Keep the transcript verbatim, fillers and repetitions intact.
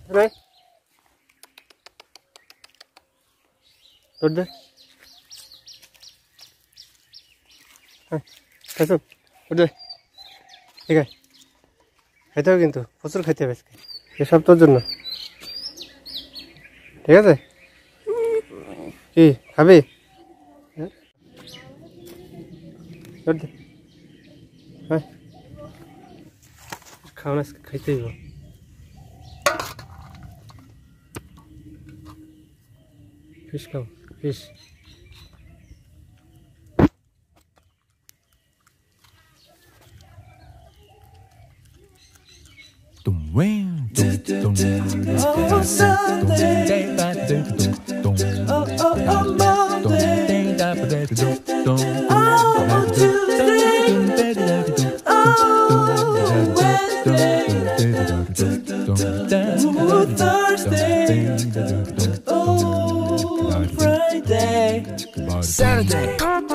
Right? Good day. Hi. Kaso. Good day. ঠিক আছে খাইতে হবে কিন্তু প্রচুর খাইতে হবে আজকে এসব তোর জন্য ঠিক আছে কি খাবি হ্যাঁ খাওয়া আজকে খাইতে হইব ফিশ খাও fish Oh, Sunday. Oh, oh, oh, Monday. Oh, Tuesday. Oh, Wednesday. Oh, Thursday. Oh, Friday. Saturday.